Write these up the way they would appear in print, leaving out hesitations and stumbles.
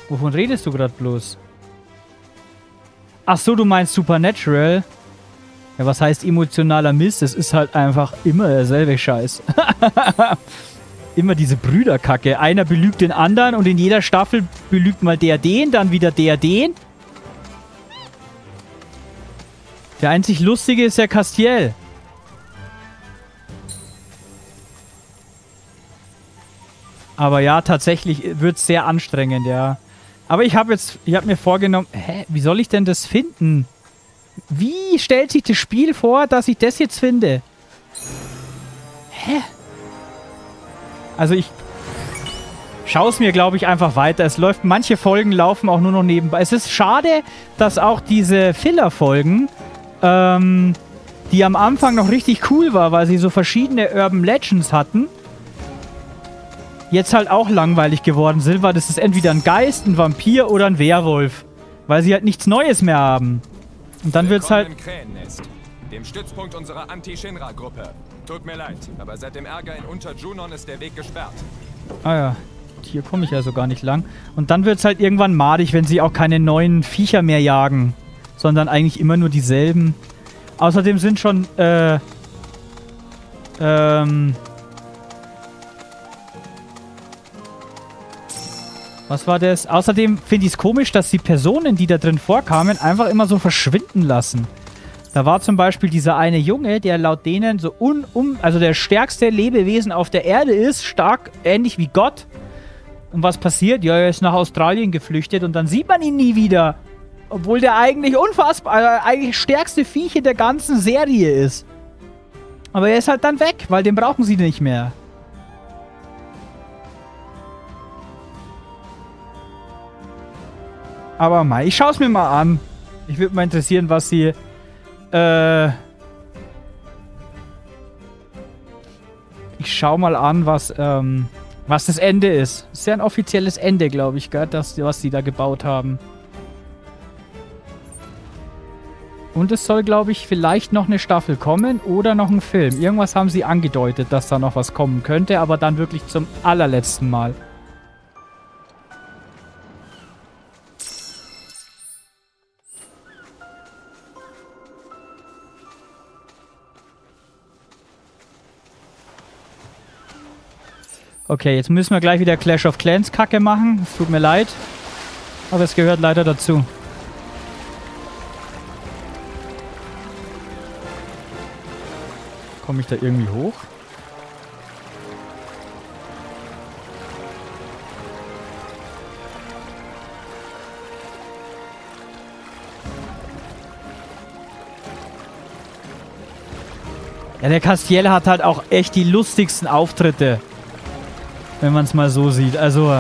Wovon redest du gerade bloß? Ach so, du meinst Supernatural? Ja, was heißt emotionaler Mist? Es ist halt einfach immer derselbe Scheiß. Immer diese Brüderkacke. Einer belügt den anderen und in jeder Staffel belügt mal der den, dann wieder der den. Der einzig Lustige ist der Castiel. Aber ja, tatsächlich wird es sehr anstrengend, ja. Aber ich habe mir vorgenommen, wie soll ich denn das finden? Wie stellt sich das Spiel vor, dass ich das jetzt finde? Hä? Also ich schaue es mir, glaube ich, einfach weiter. Manche Folgen laufen auch nur noch nebenbei. Es ist schade, dass auch diese Filler-Folgen, die am Anfang noch richtig cool war, weil sie so verschiedene Urban Legends hatten, jetzt halt auch langweilig geworden sind, weil das ist entweder ein Geist, ein Vampir oder ein Werwolf. Weil sie halt nichts Neues mehr haben. Und dann wird's halt... Im Krähennest, dem Stützpunkt unserer Anti-Shinra-Gruppe. Tut mir leid, aber seit dem Ärger in Unter-Junon ist der Weg gesperrt. Ah ja, hier komme ich also gar nicht lang. Und dann wird's halt irgendwann madig, wenn sie auch keine neuen Viecher mehr jagen. Sondern eigentlich immer nur dieselben. Außerdem sind schon, was war das? Außerdem finde ich es komisch, dass die Personen, die da drin vorkamen, einfach immer so verschwinden lassen. Da war zum Beispiel dieser eine Junge, der laut denen so also der stärkste Lebewesen auf der Erde ist, stark, ähnlich wie Gott. Und was passiert? Ja, er ist nach Australien geflüchtet und dann sieht man ihn nie wieder. Obwohl der eigentlich eigentlich stärkste Viech in der ganzen Serie ist. Aber er ist halt dann weg, weil den brauchen sie nicht mehr. Aber mal, ich schaue es mir mal an. Ich würde mal interessieren, was sie... Ich schaue mal an, was das Ende ist. Das ist ja ein offizielles Ende, glaube ich, gell? Was sie da gebaut haben. Und es soll, glaube ich, vielleicht noch eine Staffel kommen oder noch ein Film. Irgendwas haben sie angedeutet, dass da noch was kommen könnte, aber dann wirklich zum allerletzten Mal. Okay, jetzt müssen wir gleich wieder Clash of Clans Kacke machen. Es tut mir leid. Aber es gehört leider dazu. Komme ich da irgendwie hoch? Ja, der Castiel hat halt auch echt die lustigsten Auftritte. Wenn man es mal so sieht. Also...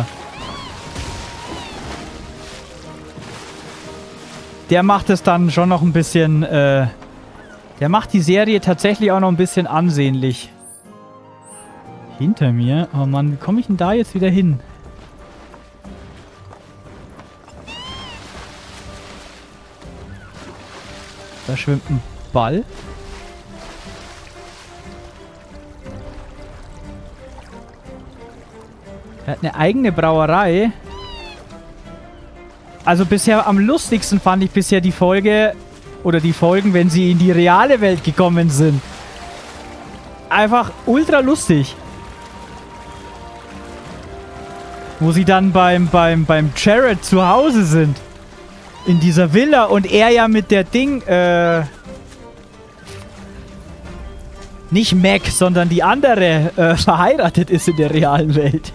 Der macht es dann schon noch ein bisschen... Der macht die Serie tatsächlich auch noch ein bisschen ansehnlich. Hinter mir? Oh Mann, wie komme ich denn da jetzt wieder hin? Da schwimmt ein Ball. Er hat eine eigene Brauerei. Also bisher am lustigsten fand ich bisher die Folge... Oder die Folgen, wenn sie in die reale Welt gekommen sind. Einfach ultra lustig. Wo sie dann beim Jared zu Hause sind. In dieser Villa. Und er ja mit der nicht Mac, sondern die andere verheiratet ist in der realen Welt.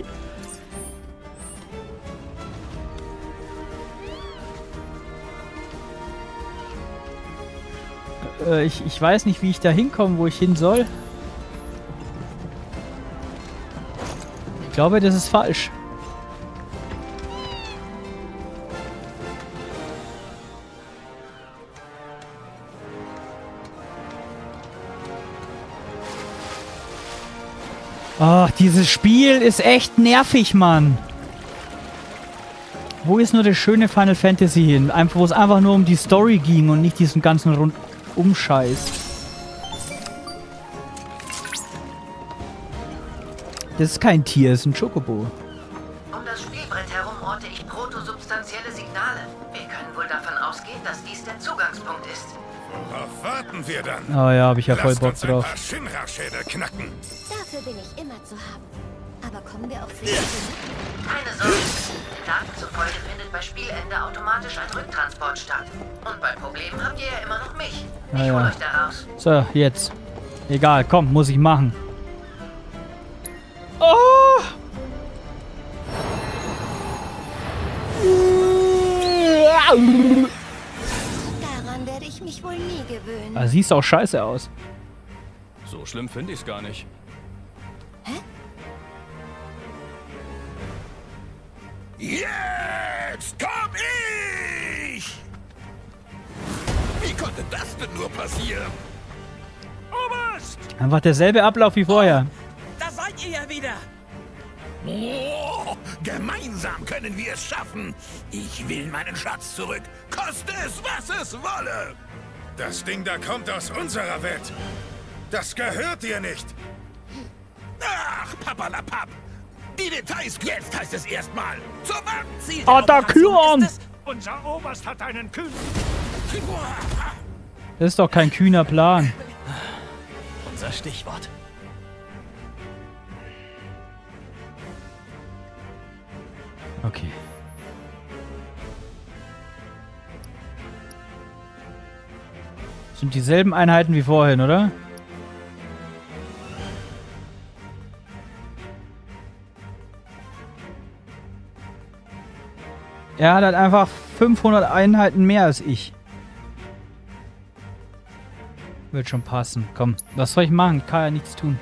Ich weiß nicht, wie ich da hinkomme, wo ich hin soll. Ich glaube, das ist falsch. Ach, dieses Spiel ist echt nervig, Mann. Wo ist nur das schöne Final Fantasy hin? Wo es einfach nur um die Story ging und nicht diesen ganzen Rundum-Scheiß. Das ist kein Tier, es ist ein Chocobo. Um das Spielbrett herum orte ich Prototypen substanzielle Signale. Wir können wohl davon ausgehen, dass dies der Zugangspunkt ist. Worauf warten wir dann? Oh ja, habe ich ja voll Lasst Bock uns ein drauf. paar Shinra-Schädel knacken. Dafür bin ich immer zu haben. Aber kommen wir auch für die Keine Sorge. Daten zufolge findet bei Spielende automatisch ein Rücktransport statt. Und bei Problemen habt ihr ja immer noch mich. Ich Ja, hol ja. euch da raus. So, jetzt. Egal, komm, muss ich machen. Oh! Daran werde ich mich wohl nie gewöhnen. Ah, siehst auch scheiße aus. So schlimm finde ich es gar nicht. Jetzt komm ich! Wie konnte das denn nur passieren? Oberst! Einfach derselbe Ablauf wie vorher. Da seid ihr ja wieder. Oh, gemeinsam können wir es schaffen. Ich will meinen Schatz zurück. Koste es, was es wolle. Das Ding da kommt aus unserer Welt. Das gehört dir nicht. Ach, Papalapap. Die Details, jetzt heißt es erstmal. Zur Wand. Attackierung! Unser Oberst hat einen Kühn. Das ist doch kein kühner Plan. Unser Stichwort. Okay. Sind dieselben Einheiten wie vorhin, oder? Er hat halt einfach 500 Einheiten mehr als ich. Wird schon passen. Komm, was soll ich machen? Ich kann ja nichts tun.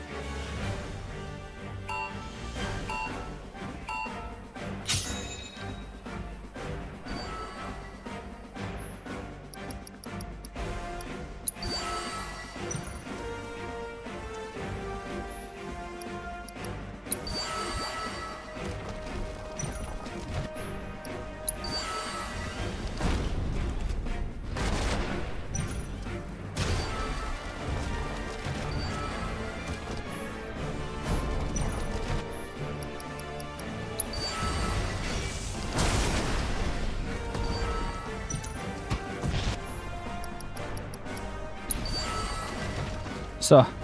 So.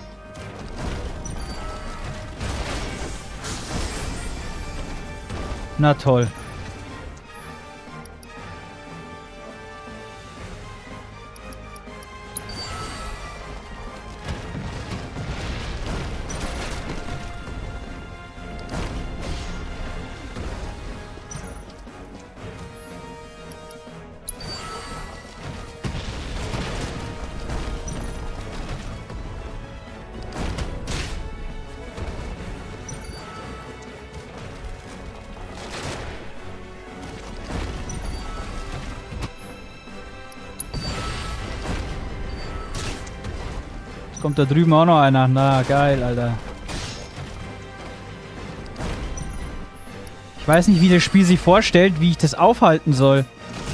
Na toll. Kommt da drüben auch noch einer. Na, geil, Alter. Ich weiß nicht, wie das Spiel sich vorstellt, wie ich das aufhalten soll.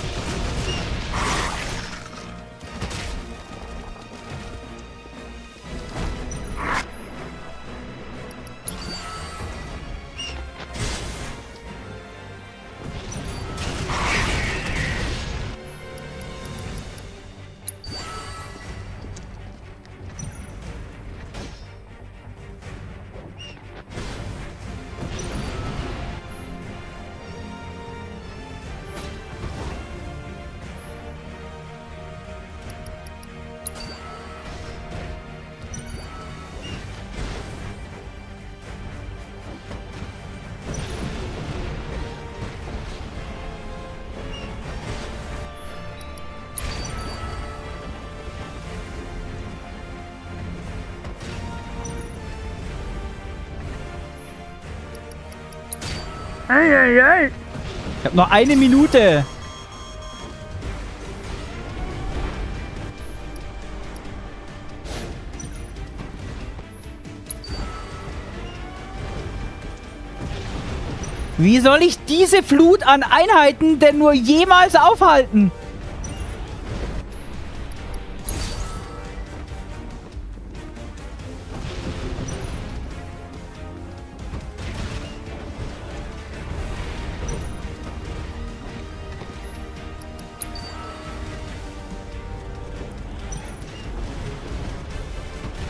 Ich hab noch eine Minute. Wie soll ich diese Flut an Einheiten denn nur jemals aufhalten?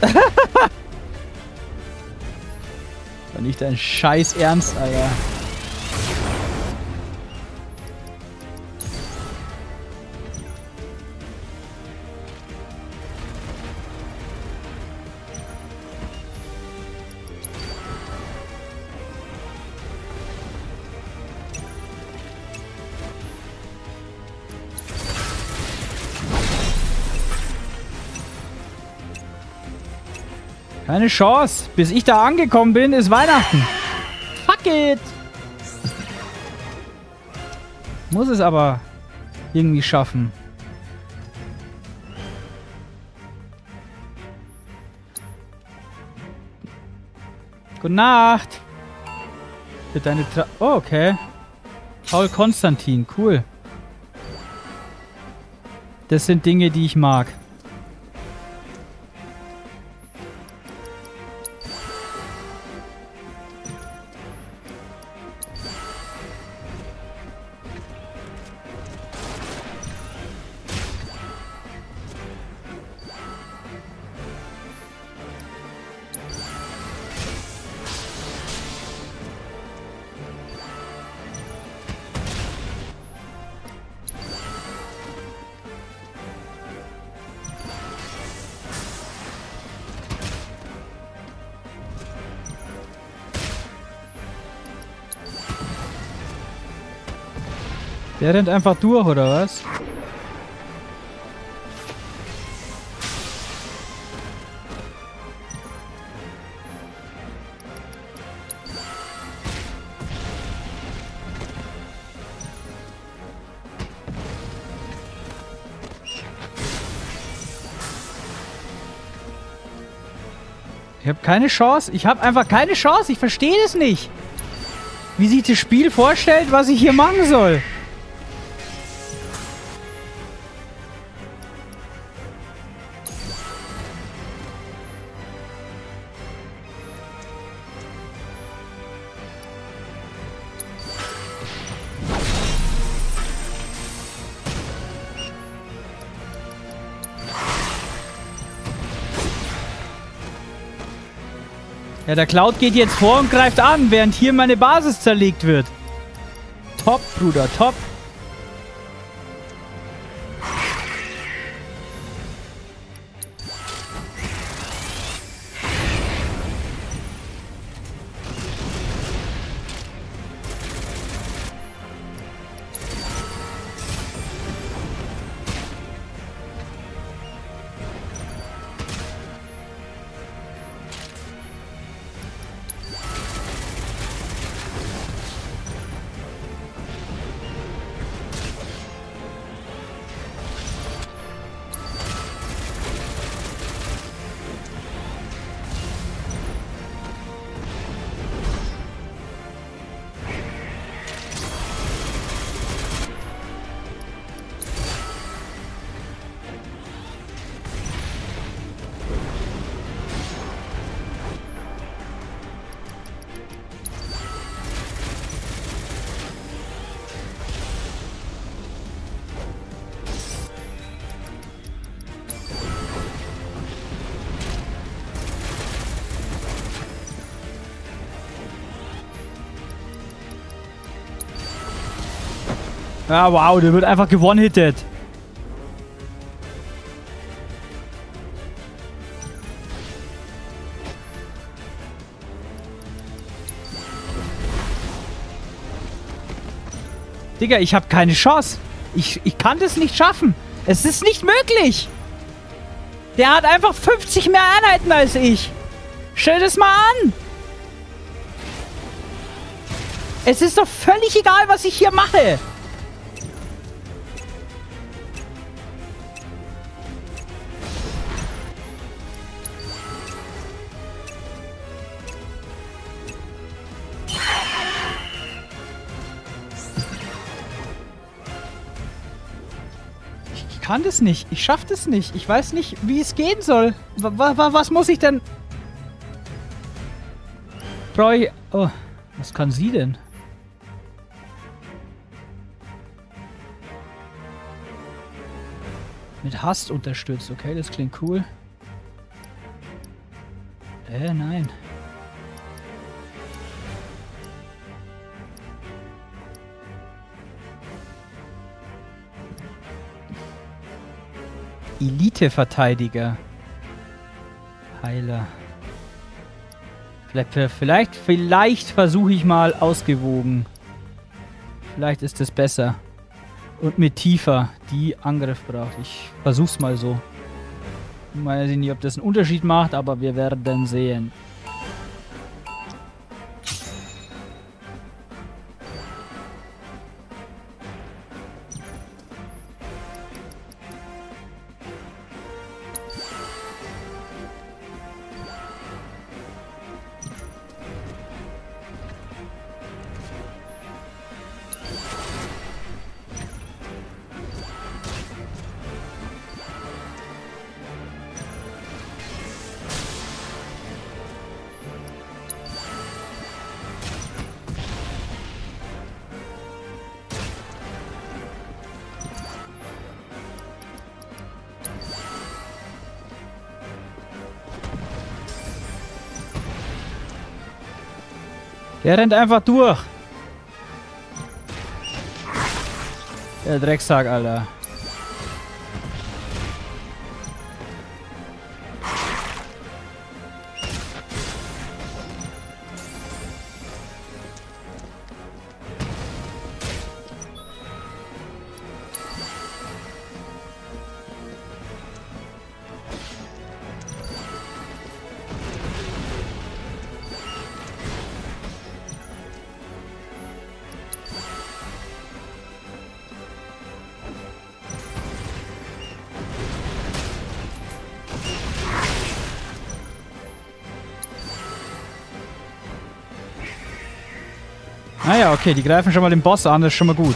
War nicht dein Scheiß Ernst, Alter. Keine Chance. Bis ich da angekommen bin, ist Weihnachten. Fuck it. Muss es aber irgendwie schaffen. Gute Nacht. Für deine oh, okay. Paul Konstantin, cool. Das sind Dinge, die ich mag. Der rennt einfach durch, oder was? Ich habe keine Chance. Ich habe einfach keine Chance. Ich verstehe das nicht. Wie sich das Spiel vorstellt, was ich hier machen soll. Ja, der Cloud geht jetzt vor und greift an, während hier meine Basis zerlegt wird. Top, Bruder, top. Ah, wow, der wird einfach gewone-hitted. Digga, ich habe keine Chance. Ich kann das nicht schaffen. Es ist nicht möglich. Der hat einfach 50 mehr Einheiten als ich. Stell das mal an. Es ist doch völlig egal, was ich hier mache. Ich kann das nicht. Ich schaff das nicht. Ich weiß nicht, wie es gehen soll. Was muss ich denn... Oh, was kann sie denn? Mit Hass unterstützt. Okay, das klingt cool. Nein. Elite-Verteidiger. Heiler. Vielleicht versuche ich mal ausgewogen. Vielleicht ist es besser. Und mit tiefer, die Angriff braucht. Ich versuch's mal so. Ich weiß nicht, ob das einen Unterschied macht, aber wir werden sehen. Der rennt einfach durch. Der Drecksack, Alter. Naja, okay, die greifen schon mal den Boss an, das ist schon mal gut.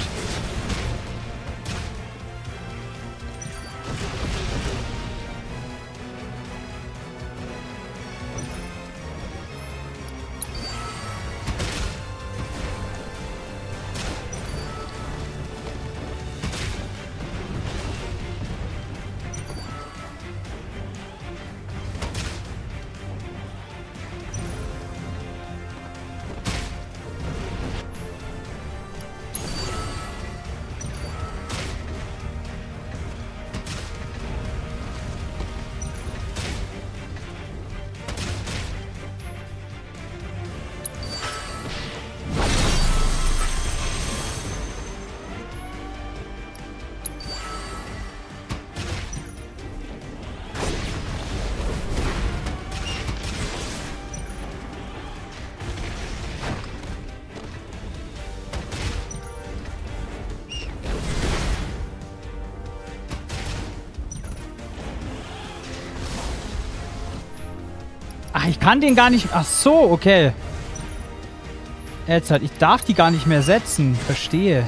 Ach, ich kann den gar nicht... Ach so, okay. Jetzt halt, ich darf die gar nicht mehr setzen. Verstehe.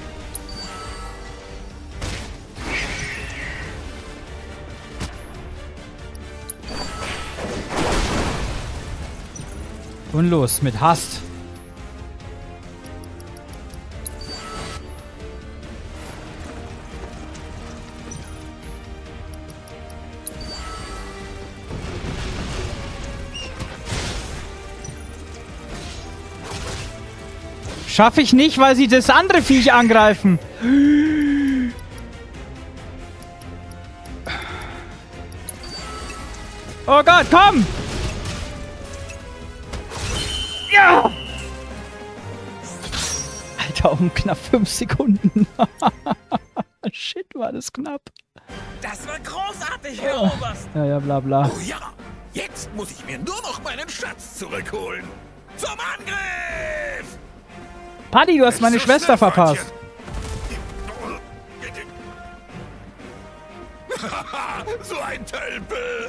Und los, mit Hast. Schaffe ich nicht, weil sie das andere Viech angreifen. Oh Gott, komm! Ja! Alter, um knapp 5 Sekunden. Shit, war das knapp. Das war großartig, Herr Oberst. Ja, bla bla. Oh ja, jetzt muss ich mir nur noch meinen Schatz zurückholen. Zum Angriff! Paddy, du hast meine Schwester verpasst. So ein Tölpel!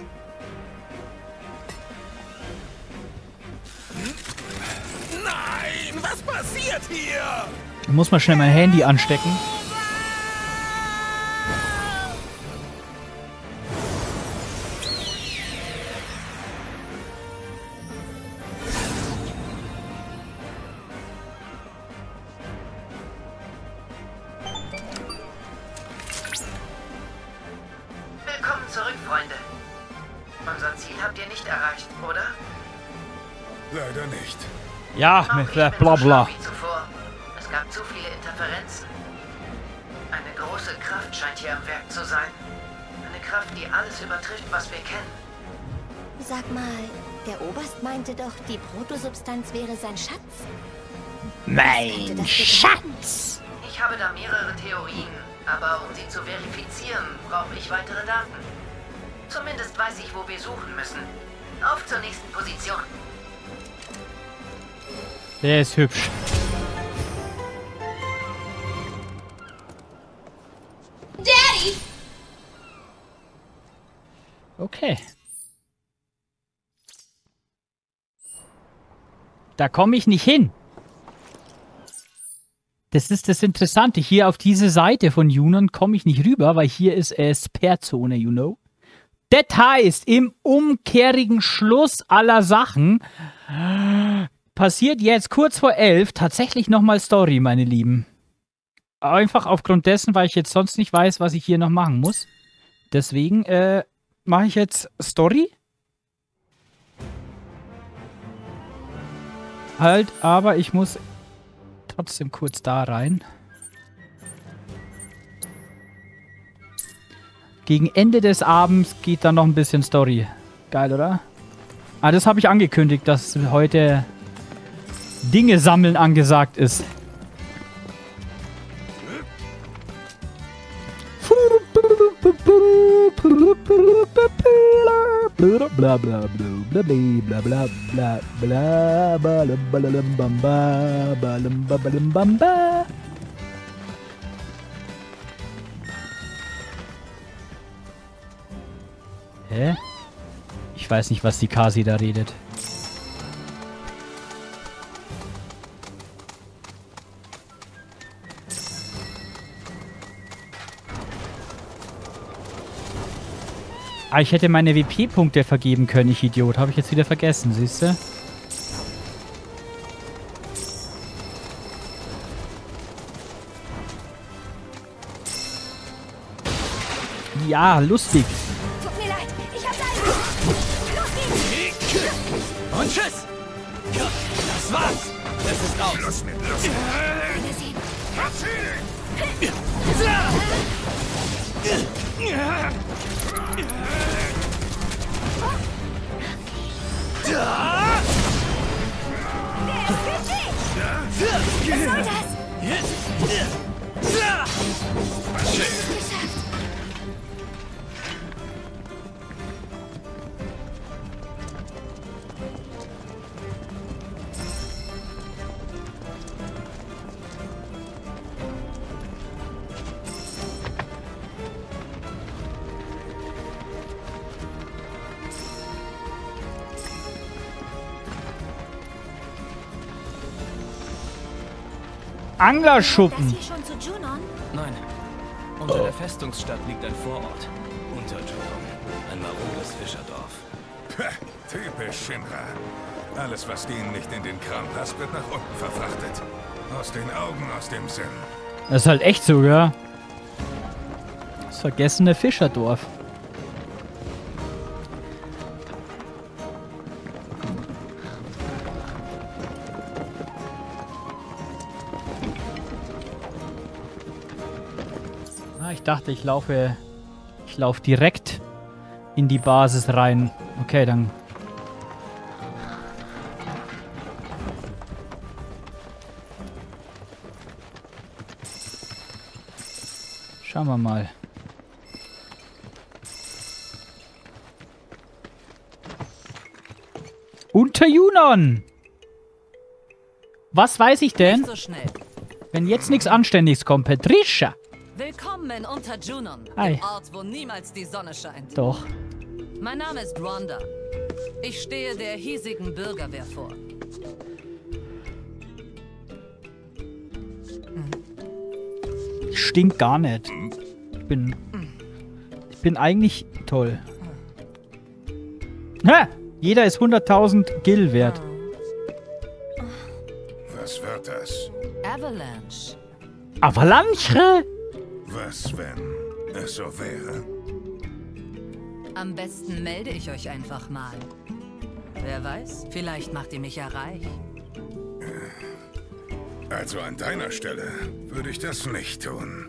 Nein, was passiert hier? Ich muss mal schnell mein Handy anstecken. Willkommen zurück, Freunde. Unser Ziel habt ihr nicht erreicht, oder? Ja, Auch mit ich bin bla bla. so schlau wie zuvor. Es gab zu viele Interferenzen. Eine große Kraft scheint hier am Werk zu sein. Eine Kraft, die alles übertrifft, was wir kennen. Sag mal, der Oberst meinte doch, die Protosubstanz wäre sein Schatz. Mein Schatz! Ich habe da mehrere Theorien, aber um sie zu verifizieren, brauche ich weitere Daten. Zumindest weiß ich, wo wir suchen müssen. Auf zur nächsten Position. Der ist hübsch. Daddy! Okay. Da komme ich nicht hin. Das ist das Interessante. Hier auf diese Seite von Junon komme ich nicht rüber, weil hier ist Sperrzone, you know. Das heißt, im umkehrigen Schluss aller Sachen passiert jetzt kurz vor 11 tatsächlich nochmal Story, meine Lieben. Einfach aufgrund dessen, weil ich jetzt sonst nicht weiß, was ich hier noch machen muss. Deswegen mache ich jetzt Story. Halt, aber ich muss trotzdem kurz da rein. Gegen Ende des Abends geht dann noch ein bisschen Story. Geil, oder? Ah, das habe ich angekündigt, dass heute Dinge sammeln angesagt ist. Bla bla bla bla bla bla bla bla bla. Hä? Ich weiß nicht, was die Kasi da redet. Ah, ich hätte meine WP-Punkte vergeben können, ich Idiot. Habe ich jetzt wieder vergessen, siehst du? Ja, lustig. Tut mir leid, ich hab's einen. Los geht's! Und tschüss! Ja, das war's! Es ist aus! Los mit, los mit. Wiedersehen. Was soll das? Geschafft. Anglerschuppen. Das hier schon zu Junon? Nein. Unter der Festungsstadt liegt ein Vorort. Unter Junon. Ein marodes Fischerdorf. Pah, typisch Shinra. Alles, was denen nicht in den Kram passt, wird nach unten verfrachtet. Aus den Augen, aus dem Sinn. Das ist halt echt so, ja. Das vergessene Fischerdorf. Ah, ich dachte, ich laufe direkt in die Basis rein. Okay, dann. Schauen wir mal. Unter Junon! Was weiß ich denn, Nicht so schnell. wenn jetzt nichts Anständiges kommt? Patricia! Willkommen in Unter Junon, Hi. dem Ort, wo niemals die Sonne scheint. Doch. Mein Name ist Rhonda. Ich stehe der hiesigen Bürgerwehr vor. Ich stink gar nicht. Ich bin eigentlich toll. Ha! Jeder ist 100.000 Gil wert. Was wird das? Avalanche. Avalanche? Was, wenn es so wäre? Am besten melde ich euch einfach mal. Wer weiß, vielleicht macht ihr mich ja reich. Also an deiner Stelle würde ich das nicht tun.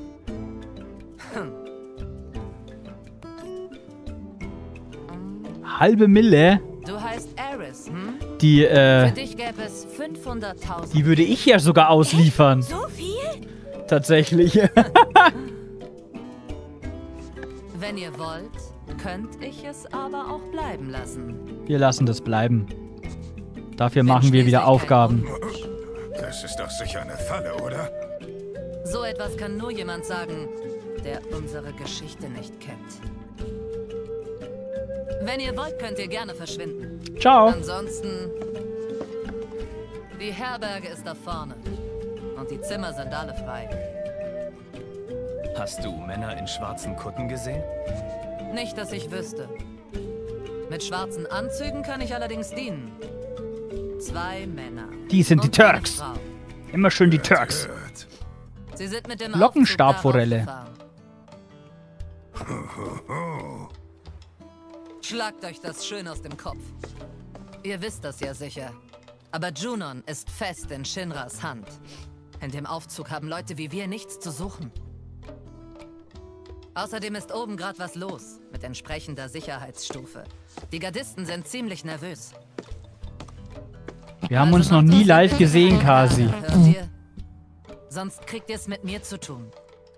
Halbe Mille? Du heißt Aris, hm? Die, Für dich gäbe es 500.000. die würde ich ja sogar ausliefern. So viel? Tatsächlich. Wenn ihr wollt, könnte ich es aber auch bleiben lassen. Wir lassen das bleiben. Dafür machen wir wieder Aufgaben. Das ist doch sicher eine Falle, oder? So etwas kann nur jemand sagen, der unsere Geschichte nicht kennt. Wenn ihr wollt, könnt ihr gerne verschwinden. Ciao. Ansonsten... Die Herberge ist da vorne. Und die Zimmer sind alle frei. Hast du Männer in schwarzen Kutten gesehen? Nicht, dass ich wüsste. Mit schwarzen Anzügen kann ich allerdings dienen. 2 Männer. Die sind die Und eine Turks. Frau. Immer schön die Turks. Hört. Sie sind mit dem Lockenstabforelle. Aufzug darauf gefahren. Schlagt euch das schön aus dem Kopf. Ihr wisst das ja sicher. Aber Junon ist fest in Shinras Hand. In dem Aufzug haben Leute wie wir nichts zu suchen. Außerdem ist oben gerade was los, mit entsprechender Sicherheitsstufe. Die Gardisten sind ziemlich nervös. Wir haben uns noch nie live gesehen, Kasi. Hört ihr? Sonst kriegt ihr es mit mir zu tun.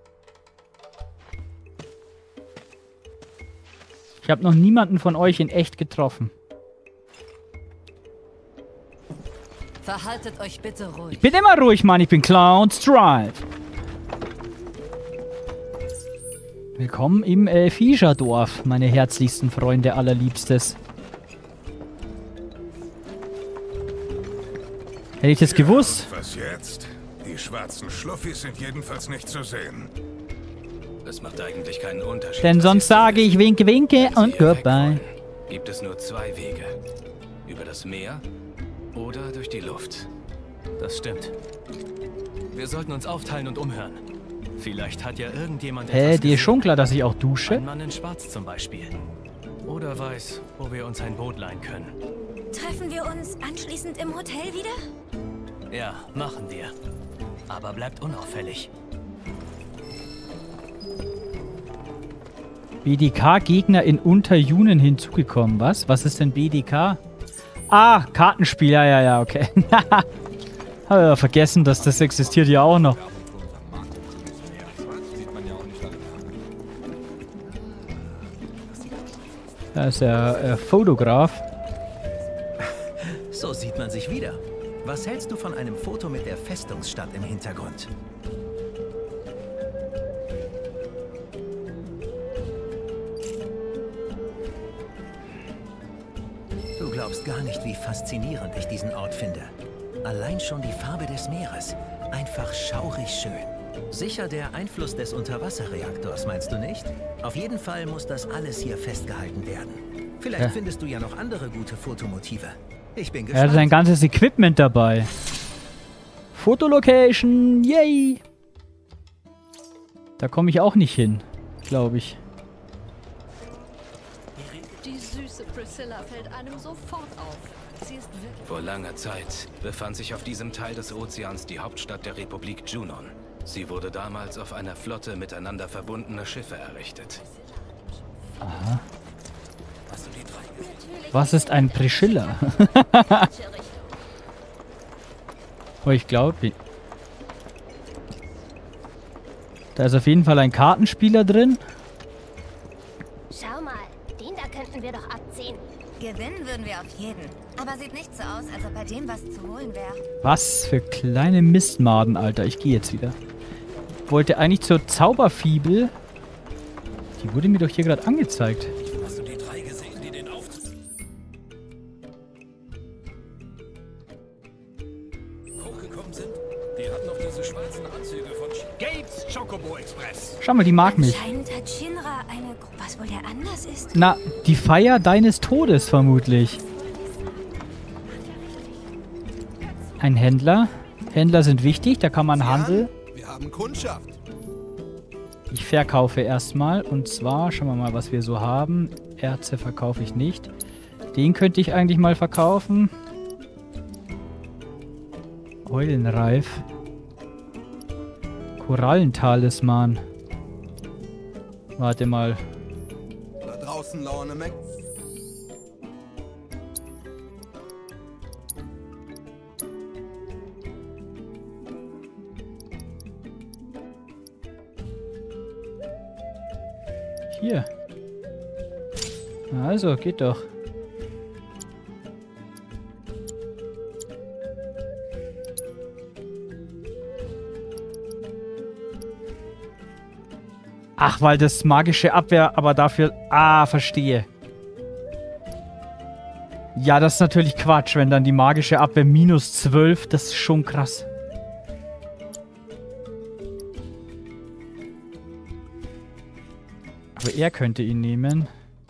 Ich habe noch niemanden von euch in echt getroffen. Verhaltet euch bitte ruhig. Ich bin immer ruhig, Mann. Ich bin Cloud Stripe. Willkommen im Fischerdorf, meine herzlichsten Freunde, allerliebstes. Hätte ich das gewusst? Und was jetzt? Die schwarzen Schluffis sind jedenfalls nicht zu sehen. Es macht eigentlich keinen Unterschied. Denn was sonst ihr sage tut. ich winke, winke Wenn Sie und hier weg goodbye. wollen, gibt es nur 2 Wege. Über das Meer oder durch die Luft. Das stimmt. Wir sollten uns aufteilen und umhören. Vielleicht hat ja irgendjemand Hä, etwas dir ist gesehen. schon klar, dass ich auch dusche? Ein Mann in Schwarz zum Beispiel. Oder weiß, wo wir uns ein Boot leihen können. Treffen wir uns anschließend im Hotel wieder? Ja, machen wir. Aber bleibt unauffällig. BDK-Gegner in Unterjunen hinzugekommen. Was? Was ist denn BDK? Ah, Kartenspiel. Ja, okay. Habe ja vergessen, dass das existiert ja auch noch. Da ist der Fotograf. So sieht man sich wieder. Was hältst du von einem Foto mit der Festungsstadt im Hintergrund? Du glaubst gar nicht, wie faszinierend ich diesen Ort finde. Allein schon die Farbe des Meeres. Einfach schaurig schön. Sicher der Einfluss des Unterwasserreaktors, meinst du nicht? Auf jeden Fall muss das alles hier festgehalten werden. Vielleicht findest du ja noch andere gute Fotomotive. Ich bin Er gespannt. hat sein ganzes Equipment dabei. Fotolocation, yay! Da komme ich auch nicht hin, glaube ich. Die süße Priscilla fällt einem sofort auf. Sie ist wirklich... Vor langer Zeit befand sich auf diesem Teil des Ozeans die Hauptstadt der Republik Junon. Sie wurde damals auf einer Flotte miteinander verbundener Schiffe errichtet. Aha. Was ist ein Priscilla? Oh, ich glaube... Da ist auf jeden Fall ein Kartenspieler drin. Schau mal, den da könnten wir doch abziehen. Gewinnen würden wir auf jeden. Aber sieht nicht so aus, als ob bei dem was zu holen wäre. Was für kleine Mistmaden, Alter. Ich gehe jetzt wieder. Ich wollte eigentlich zur Zauberfibel. Die wurde mir doch hier gerade angezeigt. Hast du die 3 gesehen, die den Aufzug hochgekommen sind? Die hatten noch diese schwarzen Anzüge von Gates Chocobo Express. Schau mal, die mag mich. Anscheinend hat Shinra eine... Was wohl der anders ist? Na, die Feier deines Todes vermutlich. Ein Händler. Händler sind wichtig, da kann man handeln. Wir haben Kundschaft. Ich verkaufe erstmal. Und zwar, schauen wir mal, was wir so haben. Erze verkaufe ich nicht. Den könnte ich eigentlich mal verkaufen. Eulenreif. Korallentalisman. Warte mal. Da draußen lauern eine Hier. Also, geht doch. Ach, weil das magische Abwehr, aber dafür... Ah, verstehe. Ja, das ist natürlich Quatsch, wenn dann die magische Abwehr minus 12, das ist schon krass. Aber er könnte ihn nehmen.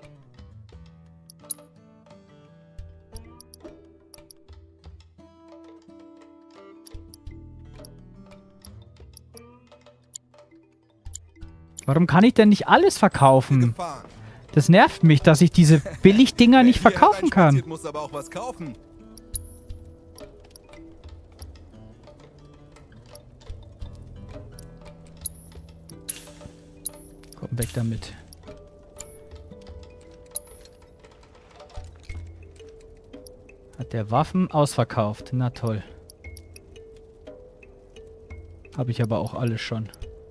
Warum kann ich denn nicht alles verkaufen? Das nervt mich, dass ich diese Billigdinger nicht verkaufen kann. Muss aber auch was kaufen. Komm, weg damit. Hat der Waffen ausverkauft? Na toll. Habe ich aber auch alles schon.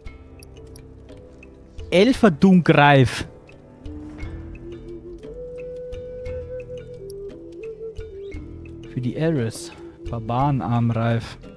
Elferdungreif. Für die Eris. Barbarenarmreif.